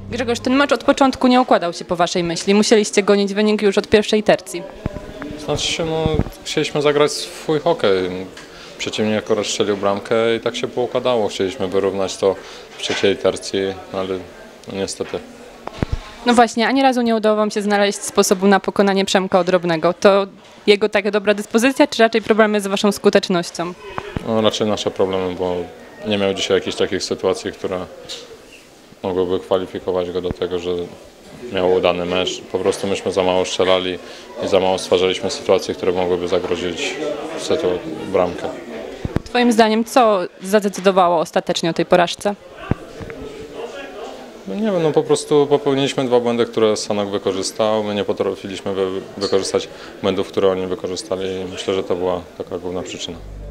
Grzegorz, ten mecz od początku nie układał się po waszej myśli. Musieliście gonić wynik już od pierwszej tercji. Znaczy się, chcieliśmy zagrać swój hokej. Przeciwnik akurat strzelił bramkę i tak się poukładało. Chcieliśmy wyrównać to w trzeciej tercji, ale niestety. No właśnie, ani razu nie udało wam się znaleźć sposobu na pokonanie Przemka Odrobnego. To jego taka dobra dyspozycja, czy raczej problemy z waszą skutecznością? Raczej nasze problemy, bo nie miał dzisiaj jakichś takich sytuacji, które mogłyby kwalifikować go do tego, że miał udany mecz. Po prostu myśmy za mało strzelali i za mało stwarzaliśmy sytuacji, które mogłyby zagrozić bramkę. Twoim zdaniem, co zadecydowało ostatecznie o tej porażce? Nie wiem, po prostu popełniliśmy dwa błędy, które Sanok wykorzystał. My nie potrafiliśmy wykorzystać błędów, które oni wykorzystali i myślę, że to była taka główna przyczyna.